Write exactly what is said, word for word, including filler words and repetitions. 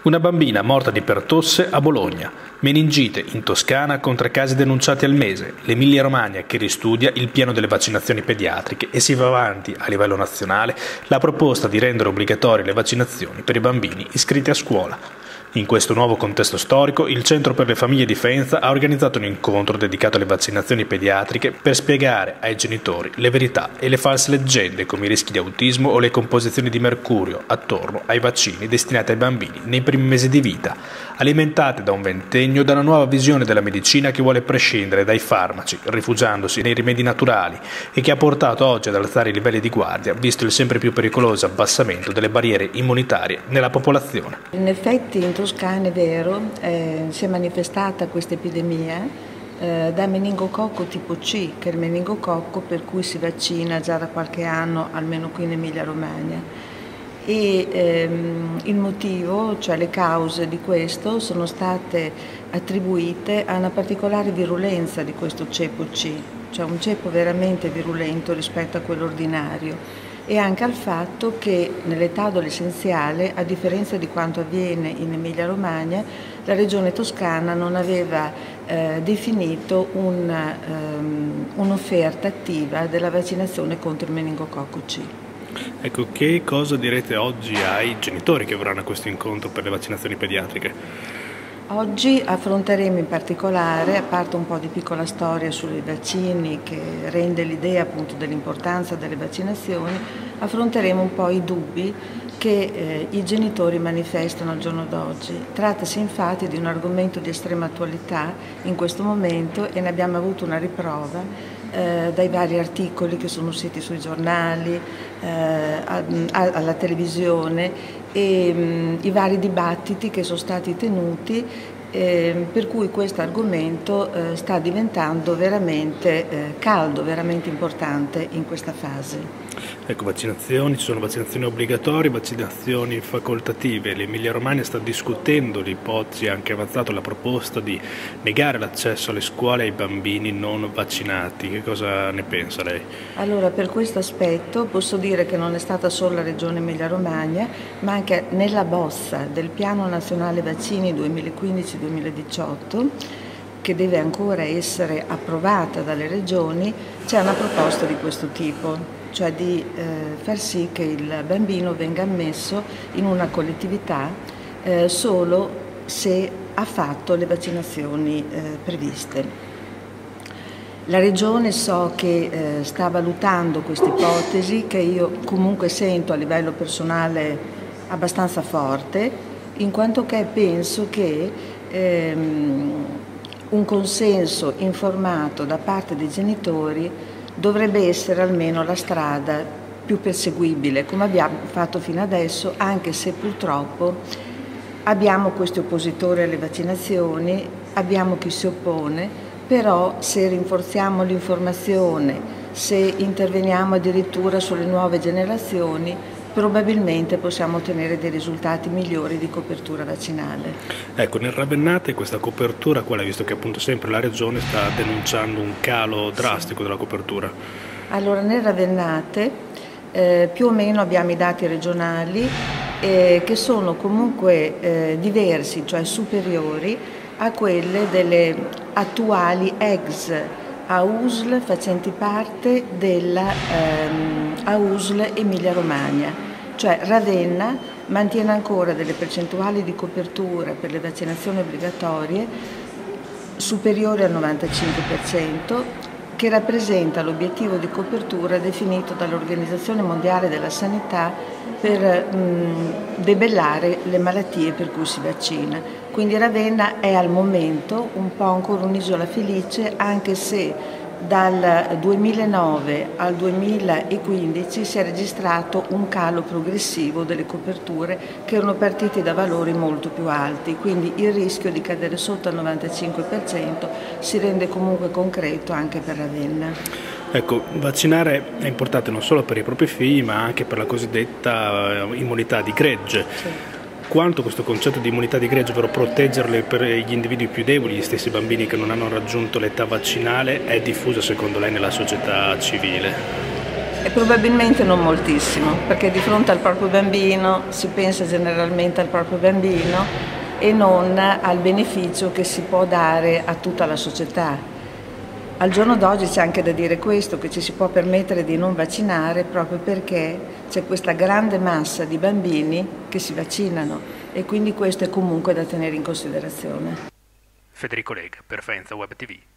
Una bambina morta di pertosse a Bologna, meningite in Toscana con tre casi denunciati al mese, l'Emilia-Romagna che ristudia il piano delle vaccinazioni pediatriche e si va avanti a livello nazionale la proposta di rendere obbligatorie le vaccinazioni per i bambini iscritti a scuola. In questo nuovo contesto storico, il Centro per le Famiglie di Faenza ha organizzato un incontro dedicato alle vaccinazioni pediatriche per spiegare ai genitori le verità e le false leggende come i rischi di autismo o le composizioni di mercurio attorno ai vaccini destinati ai bambini nei primi mesi di vita, alimentate da un ventennio da una nuova visione della medicina che vuole prescindere dai farmaci, rifugiandosi nei rimedi naturali e che ha portato oggi ad alzare i livelli di guardia, visto il sempre più pericoloso abbassamento delle barriere immunitarie nella popolazione. In effetti in Toscana è vero, eh, si è manifestata questa epidemia eh, da meningococco tipo C, che è il meningococco per cui si vaccina già da qualche anno, almeno qui in Emilia Romagna. E ehm, il motivo, cioè le cause di questo, sono state attribuite a una particolare virulenza di questo ceppo C, cioè un ceppo veramente virulento rispetto a quello ordinario, e anche al fatto che nell'età adolescenziale, a differenza di quanto avviene in Emilia-Romagna, la Regione Toscana non aveva eh, definito un, um, un'offerta attiva della vaccinazione contro il meningococco C. Ecco, che cosa direte oggi ai genitori che verranno a questo incontro per le vaccinazioni pediatriche? Oggi affronteremo in particolare, a parte un po' di piccola storia sui vaccini che rende l'idea appunto dell'importanza delle vaccinazioni, affronteremo un po' i dubbi che eh, i genitori manifestano al giorno d'oggi. Trattasi infatti di un argomento di estrema attualità in questo momento e ne abbiamo avuto una riprova eh, dai vari articoli che sono usciti sui giornali, eh, a, a, alla televisione e mh, i vari dibattiti che sono stati tenuti, eh, per cui questo argomento eh, sta diventando veramente eh, caldo, veramente importante in questa fase. Ecco, vaccinazioni, ci sono vaccinazioni obbligatorie, vaccinazioni facoltative. L'Emilia Romagna sta discutendo l'ipotesi, ha anche avanzato la proposta di negare l'accesso alle scuole ai bambini non vaccinati. Che cosa ne pensa lei? Allora, per questo aspetto posso dire che non è stata solo la Regione Emilia Romagna, ma anche nella bozza del Piano Nazionale Vaccini duemilaquindici duemiladiciotto, che deve ancora essere approvata dalle regioni, c'è una proposta di questo tipo, cioè di eh, far sì che il bambino venga ammesso in una collettività eh, solo se ha fatto le vaccinazioni eh, previste. La Regione so che eh, sta valutando questa ipotesi, che io comunque sento a livello personale abbastanza forte, in quanto che penso che ehm, un consenso informato da parte dei genitori dovrebbe essere almeno la strada più perseguibile, come abbiamo fatto fino adesso, anche se purtroppo abbiamo questi oppositori alle vaccinazioni, abbiamo chi si oppone, però se rinforziamo l'informazione, se interveniamo addirittura sulle nuove generazioni, probabilmente possiamo ottenere dei risultati migliori di copertura vaccinale. Ecco, nel Ravennate questa copertura, qual è, visto che appunto sempre la Regione sta denunciando un calo drastico della copertura? Allora, nel Ravennate eh, più o meno abbiamo i dati regionali eh, che sono comunque eh, diversi, cioè superiori a quelle delle attuali ex A U S L facenti parte della ehm, A U S L Emilia Romagna, cioè Ravenna mantiene ancora delle percentuali di copertura per le vaccinazioni obbligatorie superiori al novantacinque per cento, che rappresenta l'obiettivo di copertura definito dall'Organizzazione Mondiale della Sanità per mh, debellare le malattie per cui si vaccina. Quindi Ravenna è al momento un po' ancora un'isola felice, anche se dal duemilanove al duemilaquindici si è registrato un calo progressivo delle coperture che erano partite da valori molto più alti, quindi il rischio di cadere sotto al novantacinque per cento si rende comunque concreto anche per Ravenna. Ecco, vaccinare è importante non solo per i propri figli ma anche per la cosiddetta immunità di gregge. Sì. Quanto questo concetto di immunità di gregge, ovvero proteggerle per gli individui più deboli, gli stessi bambini che non hanno raggiunto l'età vaccinale, è diffusa secondo lei nella società civile? E probabilmente non moltissimo, perché di fronte al proprio bambino si pensa generalmente al proprio bambino e non al beneficio che si può dare a tutta la società. Al giorno d'oggi c'è anche da dire questo, che ci si può permettere di non vaccinare proprio perché c'è questa grande massa di bambini che si vaccinano e quindi questo è comunque da tenere in considerazione. Federico Lega per Faenza Web T V.